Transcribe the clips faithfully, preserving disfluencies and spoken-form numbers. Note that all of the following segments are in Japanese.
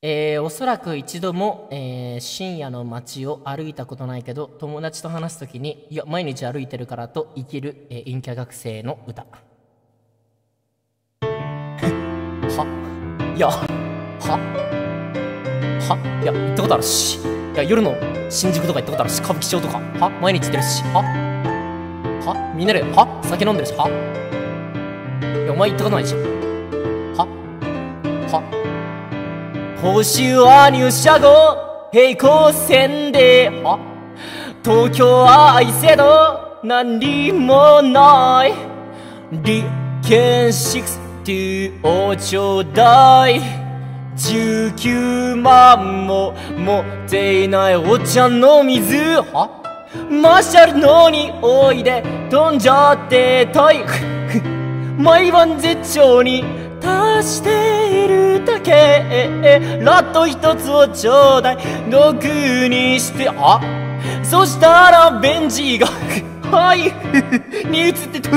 えー、おそらく一度も、えー、深夜の街を歩いたことないけど、友達と話すときに、いや、毎日歩いてるからと生きる、えー、陰キャ学生の歌。はいや、ははいや、行ったことあるし。いや、夜の新宿とか行ったことあるし、歌舞伎町とか。は毎日行ってるし。ははみんなで、は酒飲んでるし。はいや、お前行ったことないし。はは星は入社後、平行線で、は東京は愛せど、何もない。利権ろくをちょうだい。じゅうきゅうまんも持っていないお茶の水。はマーシャルのにおいで飛んじゃってたい。毎晩絶頂に達しているだけ。ラット一つをちょうだい。毒にして、あそしたらベンジーがはいに移ってと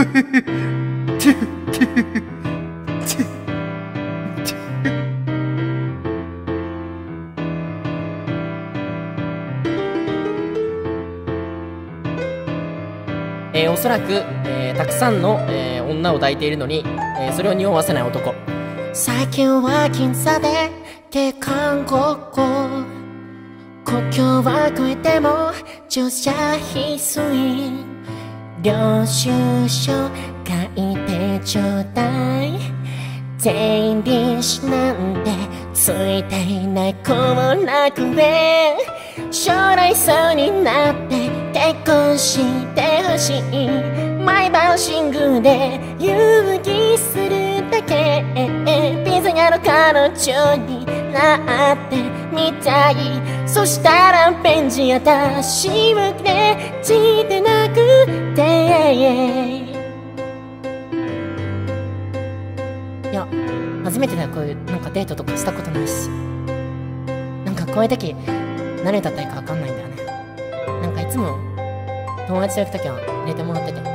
えー、おそらく、えー、たくさんの、えー、女を抱いているのに、えー、それを匂わせない男。 最近は銀座で警官ごっこ、国境は越えても乗車必須。領収書書いてちょうだい。税理士なんてついていない子もなくね。将来そうになって結婚してほしい。毎晩シングルで遊戯するだけ。ピザ屋の彼女になってみたい。そしたらベンジ私はねじてなくて。いや初めてだよ、こういうなんかデートとかしたことないし。なんかこういう時何歌ったらいいか分かんないんだよね。なんかいつも友達と行く時は寝てもらってて、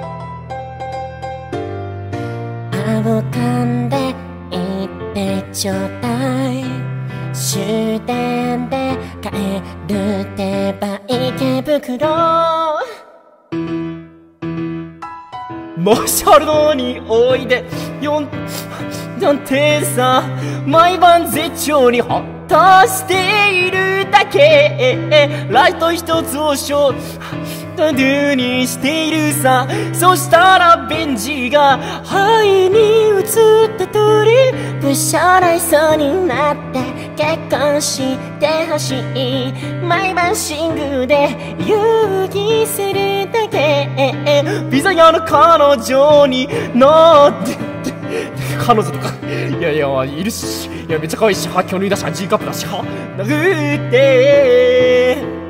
青缶で行ってちょうだい。終電で帰るってば池袋。 マーシャルのにおいでよんなんてさ、毎晩絶頂に果たしているだけ。ライト一つをショートにしているさ。そしたらベンジが肺に移った通り。ぶしゃらいそうになって結婚してほしい。毎晩シングルで遊戯するだけ。ピザ屋の彼女になって彼女とかいやいやいるし、いやめっちゃ可愛いし、は今日脱いだし G カップだし、はなくて